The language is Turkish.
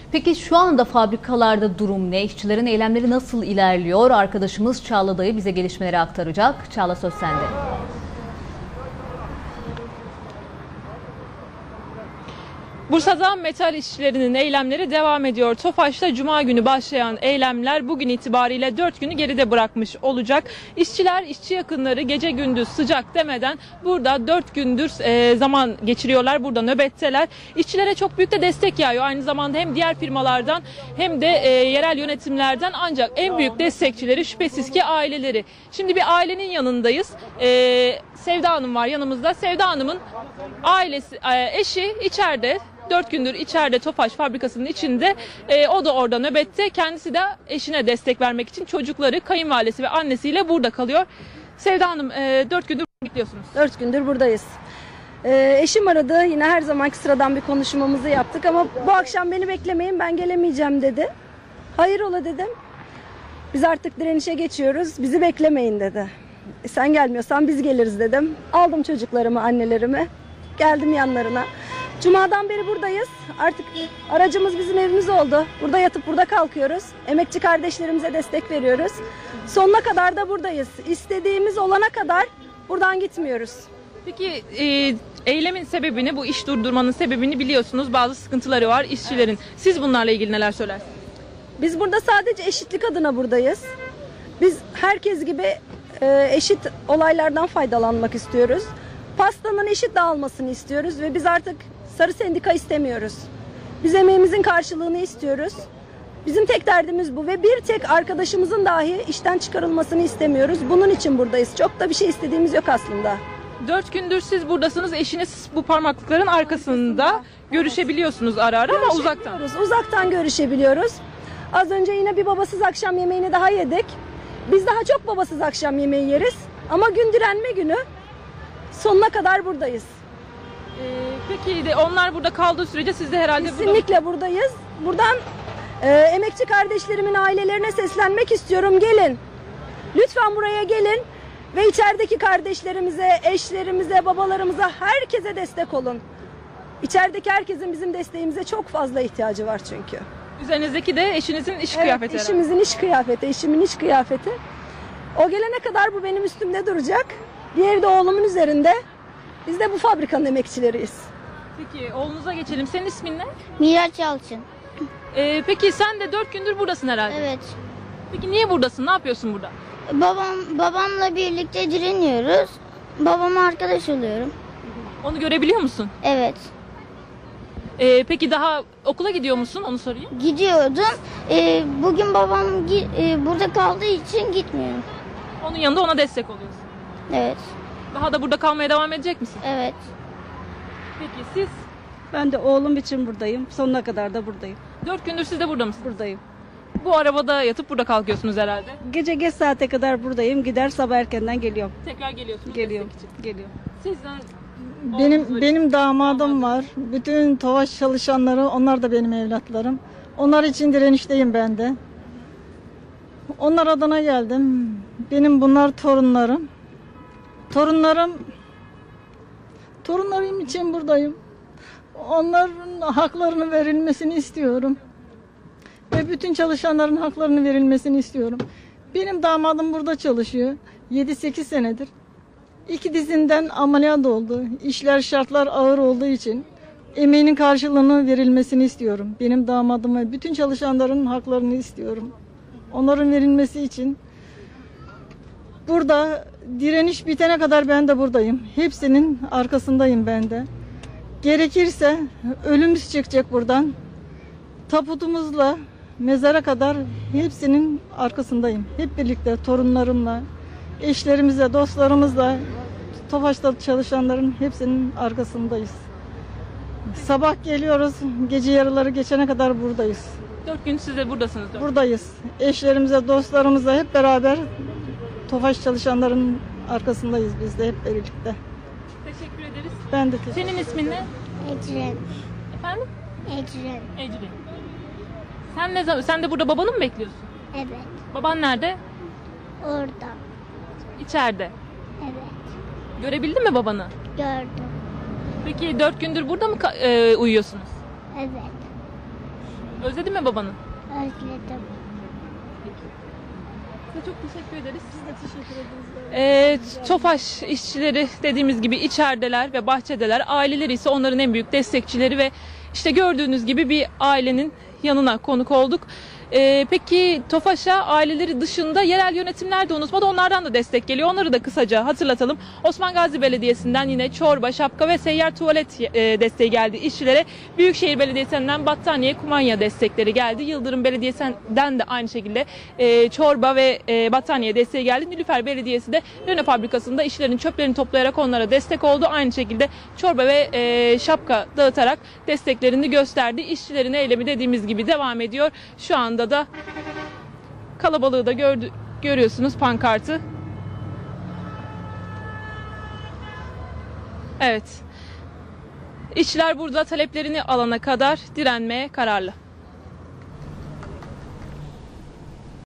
Peki şu anda fabrikalarda durum ne? İşçilerin eylemleri nasıl ilerliyor? Arkadaşımız Çağla Dayı bize gelişmeleri aktaracak. Çağla, söz sende. Bursa'da metal işçilerinin eylemleri devam ediyor. Tofaş'ta Cuma günü başlayan eylemler bugün itibariyle 4 günü geride bırakmış olacak. İşçiler, işçi yakınları gece gündüz sıcak demeden burada 4 gündür zaman geçiriyorlar. Burada nöbetteler. İşçilere çok büyük de destek yağıyor. Aynı zamanda hem diğer firmalardan hem de yerel yönetimlerden, ancak en büyük destekçileri şüphesiz ki aileleri. Şimdi bir ailenin yanındayız. Sevda Hanım var yanımızda. Sevda Hanım'ın ailesi, eşi içeride. 4 gündür içeride Tofaş fabrikasının içinde, o da orada nöbette. Kendisi de eşine destek vermek için çocukları, kayınvalidesi ve annesiyle burada kalıyor. Sevda Hanım, 4 gündür bekliyorsunuz. 4 gündür buradayız. Eşim aradı, yine her zamanki sıradan bir konuşmamızı yaptık ama bu akşam beni beklemeyin, ben gelemeyeceğim dedi. Hayrola dedim. Biz artık direnişe geçiyoruz, bizi beklemeyin dedi. Sen gelmiyorsan biz geliriz dedim. Aldım çocuklarımı, annelerimi, geldim yanlarına. Cuma'dan beri buradayız. Artık aracımız bizim evimiz oldu. Burada yatıp burada kalkıyoruz. Emekçi kardeşlerimize destek veriyoruz. Sonuna kadar da buradayız. İstediğimiz olana kadar buradan gitmiyoruz. Peki eylemin sebebini, bu iş durdurmanın sebebini biliyorsunuz. Bazı sıkıntıları var işçilerin. Siz bunlarla ilgili neler söylersiniz? Biz burada sadece eşitlik adına buradayız. Biz herkes gibi eşit olaylardan faydalanmak istiyoruz. Pastanın eşit dağılmasını istiyoruz ve biz artık sarı sendika istemiyoruz. Biz emeğimizin karşılığını istiyoruz. Bizim tek derdimiz bu ve bir tek arkadaşımızın dahi işten çıkarılmasını istemiyoruz. Bunun için buradayız. Çok da bir şey istediğimiz yok aslında. 4 gündür siz buradasınız. Eşiniz bu parmaklıkların arkasında. Görüşebiliyorsunuz ara ara ama uzaktan. Uzaktan görüşebiliyoruz. Az önce yine bir babasız akşam yemeğini daha yedik. Biz daha çok babasız akşam yemeği yeriz. Ama gün direnme günü. Sonuna kadar buradayız. Peki de onlar burada kaldığı sürece siz de herhalde kesinlikle buradayız. Buradan emekçi kardeşlerimin ailelerine seslenmek istiyorum. Gelin. Lütfen buraya gelin ve içerideki kardeşlerimize, eşlerimize, babalarımıza, herkese destek olun. İçerideki herkesin bizim desteğimize çok fazla ihtiyacı var çünkü. Üzerinizdeki de eşinizin iş kıyafeti. Eşimizin iş kıyafeti, eşimin iş kıyafeti. O gelene kadar bu benim üstümde duracak. Diğeri de oğlumun üzerinde. Biz de bu fabrikanın emekçileriyiz. Peki oğlunuza geçelim. Senin ismin ne? Miraç Yalçın. Peki sen de 4 gündür buradasın herhalde. Evet. Peki niye buradasın? Ne yapıyorsun burada? Babamla birlikte direniyoruz. Babama arkadaş oluyorum. Onu görebiliyor musun? Evet. Peki daha okula gidiyor musun? Onu sorayım. Gidiyordum. Bugün babam burada kaldığı için gitmiyorum. Onun yanında ona destek oluyorsun. Evet. Daha da burada kalmaya devam edecek misin? Evet. Peki siz? Ben de oğlum için buradayım. Sonuna kadar da buradayım. 4 gündür siz de burada mısınız? Buradayım. Bu arabada yatıp burada kalkıyorsunuz herhalde. Gece geç saate kadar buradayım. Gider sabah erkenden geliyorum. Tekrar geliyorsunuz. Geliyorum. Destek için. Geliyorum. Sizden Benim damadım var. Bütün Tofaş çalışanları, onlar da benim evlatlarım. Onlar için direnişteyim ben de. Onlar adına geldim. Benim bunlar torunlarım. Torunlarım için buradayım. Onların haklarını verilmesini istiyorum. Ve bütün çalışanların haklarını verilmesini istiyorum. Benim damadım burada çalışıyor. 7-8 senedir. 2 dizinden ameliyat oldu. İşler, şartlar ağır olduğu için emeğinin karşılığını verilmesini istiyorum. Benim damadım ve bütün çalışanların haklarını istiyorum. Onların verilmesi için burada direniş bitene kadar ben de buradayım. Hepsinin arkasındayım ben de. Gerekirse ölümümüz çıkacak buradan. Taputumuzla mezara kadar hepsinin arkasındayım. Hep birlikte torunlarımla, eşlerimizle, dostlarımızla, Tofaş'ta çalışanların hepsinin arkasındayız. Sabah geliyoruz, gece yarıları geçene kadar buradayız. 4 gün siz de buradasınız. Buradayız. Eşlerimize, dostlarımızla hep beraber Tofaş çalışanların arkasındayız biz de hep birlikte. Teşekkür ederiz. Ben de teşekkür ederim. Senin ismin ne? Ecren. Efendim? Ecren. Ecri. Sen de burada babanı mı bekliyorsun? Evet. Baban nerede? Orada. İçeride. Evet. Görebildin mi babanı? Gördüm. Peki 4 gündür burada mı uyuyorsunuz? Evet. Özledin mi babanı? Özledim. Size çok teşekkür ederiz. Siz de teşekkür ederiz. Tofaş işçileri dediğimiz gibi içerideler ve bahçedeler. Aileleri ise onların en büyük destekçileri ve işte gördüğünüz gibi bir ailenin yanına konuk olduk. Peki Tofaş'a aileleri dışında yerel yönetimler de unutmadı. Onlardan da destek geliyor. Onları da kısaca hatırlatalım. Osman Gazi Belediyesi'nden yine çorba, şapka ve seyyar tuvalet desteği geldi işçilere. Büyükşehir Belediyesi'nden battaniye, kumanya destekleri geldi. Yıldırım Belediyesi'nden de aynı şekilde çorba ve battaniye desteği geldi. Nilüfer Belediyesi de Renault fabrikasında işçilerin çöplerini toplayarak onlara destek oldu. Aynı şekilde çorba ve şapka dağıtarak desteklerini gösterdi. İşçilerin eylemi dediğimiz gibi devam ediyor. Şu anda da kalabalığı da görüyorsunuz, pankartı. Evet. İşçiler burada taleplerini alana kadar direnmeye kararlı.